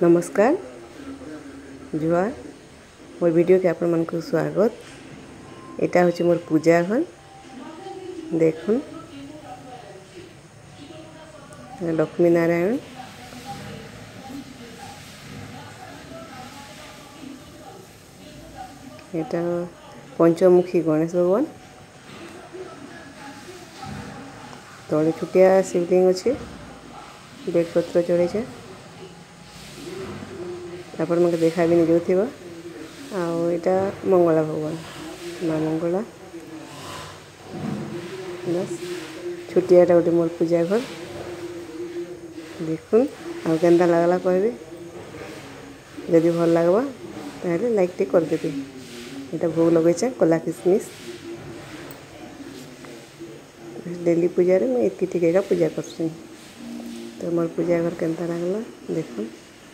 नमस्कार जुआर मोर वीडियो के आपण मन को स्वागत। एटा होचे मोर पूजा घर देखुन लक्ष्मी नारायण एटा पंचमुखी गणेश भगवान तले छुटिया शिवलिंग अच्छे बेलपत्र चढ़े आपण मैं देखा भी नहीं जो आटा मंगला भगवान माँ मंगला बस छुटियाटा गोटे मोर पूजा घर देखुन आउ केन्ता लगला कहबे जदि भल लगवा ताहले लाइक टे कर देबे। एटा भोग लगेछे कला किशमिश डेली पूजा रे मैं एतकी टिके का पूजा करछी। तो मोर पूजा घर केन्ता लगला देखुन।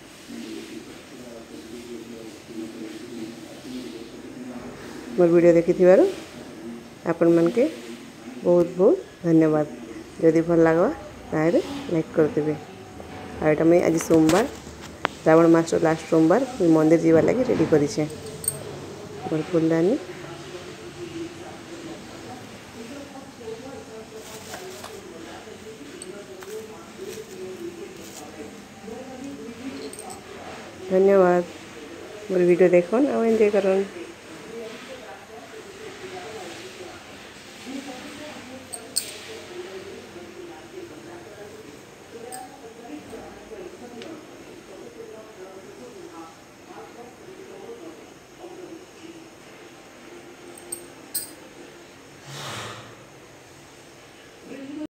मोर वीडियो देखि आपण मन के बहुत बहुत धन्यवाद। जदि भल लगवा ताहले लाइक कर देबे। आ एटा मैं आज सोमवार श्रावण मास लास्ट सोमवार मंदिर जीवा लगी रेडी करिछे मोर फुलदानी। धन्यवाद मोर वीडियो देखन और एंजॉय करन।